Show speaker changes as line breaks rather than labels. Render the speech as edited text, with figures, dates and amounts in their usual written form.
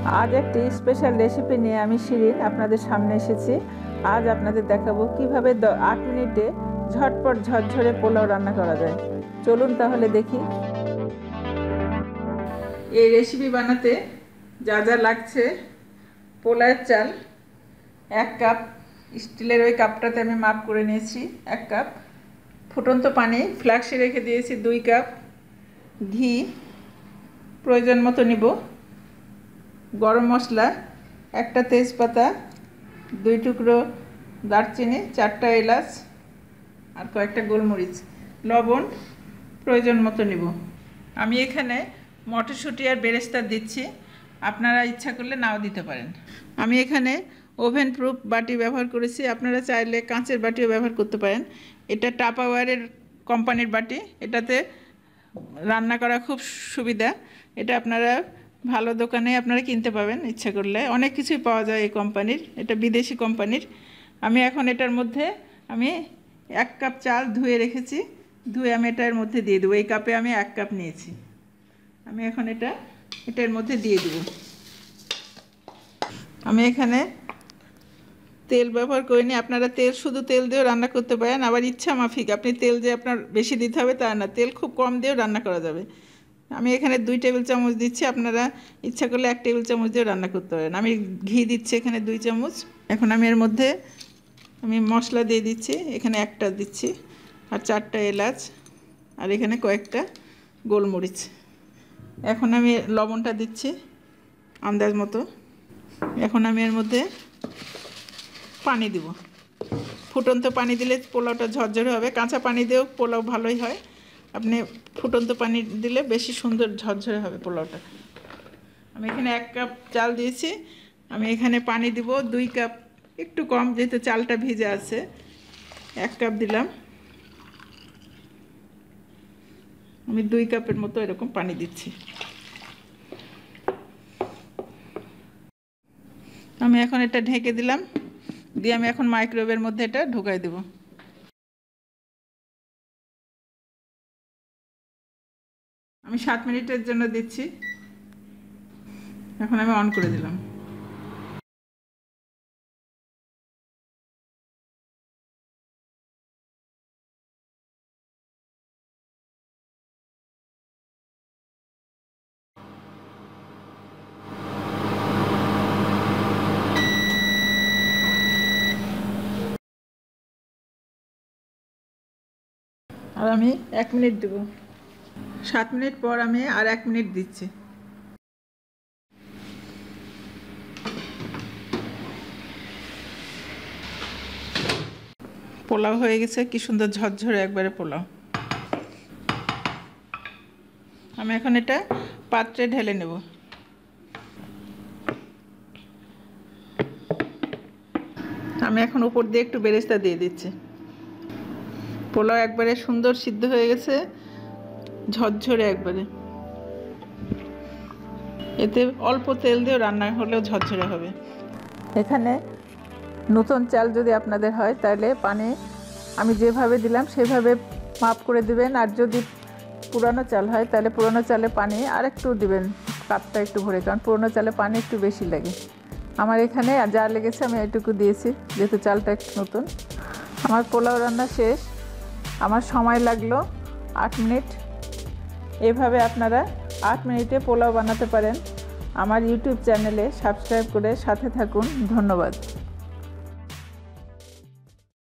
आज एक special recipe निये आमी शिरीन आपनादेर सामने एसेछि। आज आपनादेर देखाबो किभाबे 8 मिनिटे झटपट झरझरे पोलाव रान्ना करा जाय। चलुन ताहले देखी। এই রেসিপি বানাতে যা যা লাগছে, পোলাওয়ের চাল 1 কাপ, স্টিলের ওই কাপটাতে আমি মাপ করে নিয়েছি 1 কাপ, ফুটন্ত পানি ফ্লাক্সে রেখে দিয়েছি 2 কাপ, ঘি প্রয়োজন মতো নিব, গরম মশলা, একটা তেজপাতা, 2 টুকরো দারচিনি, 4টা এলাচ আর কয়েকটা গোলমরিচ, লবণ প্রয়োজন মতো নিব। আমি এখানে মটরশুঁটি আর বেরেস্তা দিচ্ছি, আপনারা ইচ্ছা করলে নাও দিতে পারেন। আমি এখানে ওভেন প্রুফ বাটি ব্যবহার করেছি, আপনারা চাইলে কাঁচের বাটিও ব্যবহার করতে পারেন। এটা টাপাওয়ারের কোম্পানির বাটি, এটাতে রান্না করা খুব সুবিধা। এটা আপনারা ভালো দোকানে আপনারা কিনতে পাবেন, ইচ্ছা করলে অনেক কিছুই পাওয়া যায় এই কোম্পানির, এটা বিদেশি কোম্পানির। আমি এখন এটার মধ্যে আমি 1 কাপ চাল ধুয়ে রেখেছি, ধুয়ে আমি এটার মধ্যে দিয়ে দেবো। এই কাপে আমি 1 কাপ নিয়েছি, আমি এখন এটার মধ্যে দিয়ে দেব। আমি এখানে তেল ব্যবহার করিনি, আপনারা শুধু তেল দিয়েও রান্না করতে পারেন, আবার ইচ্ছা মাফিক আপনি তেল যে আপনার বেশি দিতে হবে তা না, তেল খুব কম দিয়েও রান্না করা যাবে। আমি এখানে 2 টেবিল চামচ দিচ্ছি, আপনারা ইচ্ছা করলে 1 টেবিল চামচ দিয়েও রান্না করতে পারেন। আমি ঘি দিচ্ছি এখানে 2 চামচ। এখন আমি এর মধ্যে মশলা দিয়ে দিচ্ছি, এখানে 1টা দিচ্ছি আর 4টা এলাচ আর এখানে কয়েকটা গোলমরিচ। এখন আমি লবণটা দিচ্ছি আন্দাজ মতো। এখন আমি এর মধ্যে পানি দিব, ফুটন্ত পানি দিলে পোলাওটা ঝরঝরে হবে, কাঁচা পানি দিয়েও পোলাও ভালোই হয়, আপনি ফুটন্ত পানি দিলে বেশি সুন্দর ঝরঝরে হবে পোলাওটা। আমি এখানে 1 কাপ চাল দিয়েছি, আমি এখানে পানি দিব 2 কাপ, একটু কম যেহেতু চালটা ভিজে আছে। 1 কাপ দিলাম, আমি 2 কাপের মতো এরকম পানি দিচ্ছি। আমি এখন এটা ঢেকে দিলাম, দিয়ে আমি এখন মাইক্রোওয়েভের মধ্যে এটা ঢুকাই দেব। আমি 7 মিনিটের জন্য দিচ্ছি, এখন আমি অন করে দিলাম। আর আমি 1 মিনিট দেব, 7 মিনিট পর আমি আর 1 মিনিট দিচ্ছি। পোলাও হয়ে গেছে, কি সুন্দর ঝরঝরে একবারে পোলাও। আমি এখন এটা পাত্রে ঢেলে নেব। আমি এখন উপর দিয়ে একটু বেরেস্তা দিয়ে দিচ্ছি। পোলাও একবারে সুন্দর সিদ্ধ হয়ে গেছে, ঝরঝরে একবারে, এতে অল্প তেল দিয়ে রান্না হলেও ঝরঝরে হবে। এখানে নতুন চাল যদি আপনাদের হয় তাহলে পানি আমি যেভাবে দিলাম সেভাবে মাপ করে দিবেন, আর যদি পুরানো চাল হয় তাহলে পুরানো চালে পানি আর একটু দিবেন, কাপটা একটু ভরে, কারণ পুরানো চালে পানি একটু বেশি লাগে। আমার এখানে যা লেগেছে আমি এটুকু দিয়েছি, যেহেতু চালটা একটু নতুন। আমার পোলাও রান্না শেষ, আমার সময় লাগলো 8 মিনিট। এভাবে আপনারা 8 মিনিটে পোলাও বানাতে পারেন। আমার ইউটিউব চ্যানেলে সাবস্ক্রাইব করে সাথে থাকুন। ধন্যবাদ।